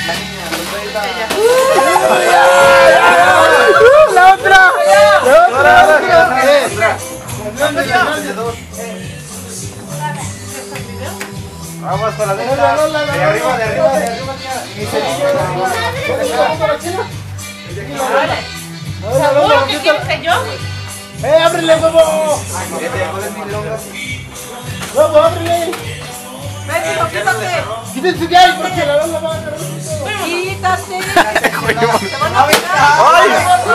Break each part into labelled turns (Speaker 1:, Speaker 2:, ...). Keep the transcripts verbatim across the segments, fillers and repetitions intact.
Speaker 1: ¡La otra! ¡La otra!
Speaker 2: Vamos con la letra. De arriba, de arriba, de arriba. Mi cerillo.
Speaker 3: ¿Qué quieres que yo?
Speaker 1: ¡Eh, ábrele, huevo! ¡Huevo, ábrele!
Speaker 3: Ven, hijo, quítate.
Speaker 1: ¡Quítense de ahí porque la Lola va a agarrar!
Speaker 3: Quítate.
Speaker 1: ¡Ay!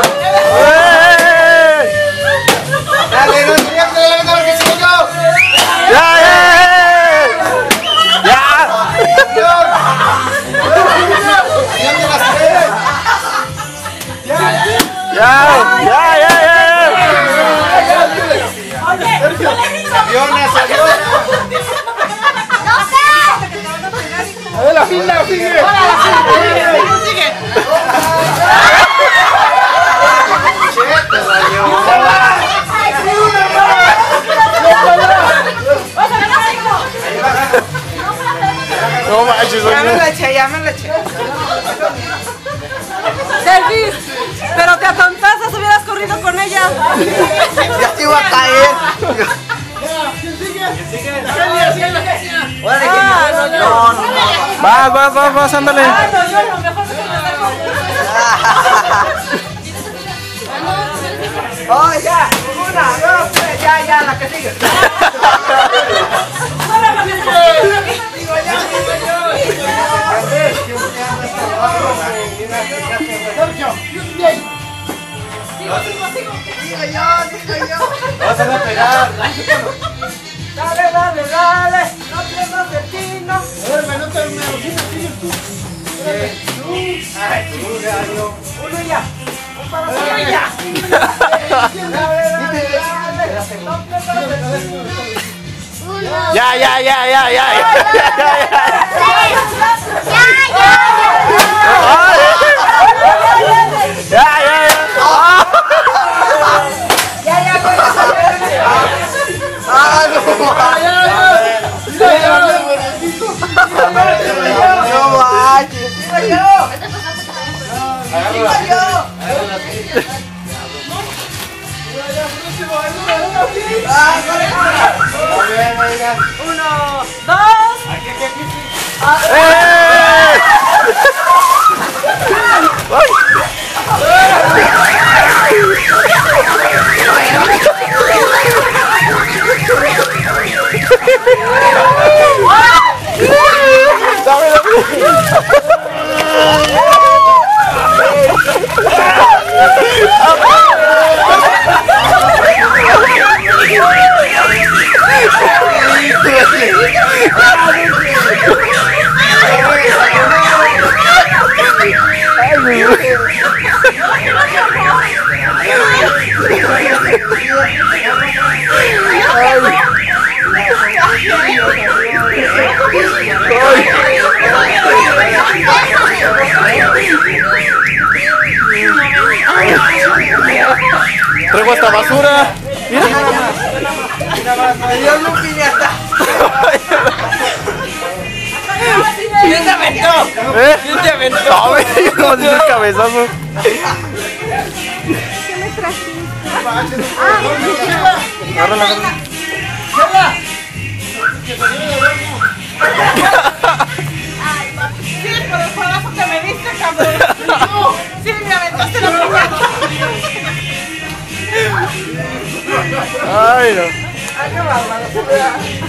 Speaker 2: Dale, no tenías que darle la mano porque sigo yo.
Speaker 1: ¡Ya, eh! ¡Ya! ¡Ya, ya, ya, ya!
Speaker 2: Aviones, aviones.
Speaker 1: A ver, la fila, sigue. No manches,
Speaker 3: Ya me la eché, ya me la eché. Delvis, pero te atontaste, hubieras corrido con ella.
Speaker 2: Ya te iba a caer.
Speaker 1: ¿Quién sigue?
Speaker 3: Ah, no, no, no.
Speaker 1: Vas, vas, vas, vas, ándale.
Speaker 3: Ah, no, yo no, mejor que me salgo. Oh, ya, una, dos, tres, ya, ya, la que sigue.
Speaker 2: Vas a pegar.
Speaker 3: Dale, dale, dale, no pierdas el tino.
Speaker 1: A ver, me nota una bocina, sigue tú.
Speaker 2: Ay, tú, gallo.
Speaker 3: Uno y ya. Un para uno y ya. Dale, dale, dale, no pierdas el tino.
Speaker 1: Ya, ya, ya, ya, ya, ya, ya, ya, ya.
Speaker 2: Ah, no. No manches.
Speaker 3: Uno, dos.
Speaker 1: ¡Eh! Dame, traigo esta basura. Mira.
Speaker 2: Dios, no piñata.
Speaker 3: ¿Quién te aventó?
Speaker 1: ¿Eh?
Speaker 3: ¿Quién te aventó?
Speaker 1: No, güey, como si el cabezazo.
Speaker 4: ¿Qué me trajiste?
Speaker 1: Agárrala, agárrala.
Speaker 3: Sí, por el codazo que me diste, cabrón. Sí, me aventaste la piñata.
Speaker 1: Ay, no.
Speaker 3: Ay, qué bárbaro.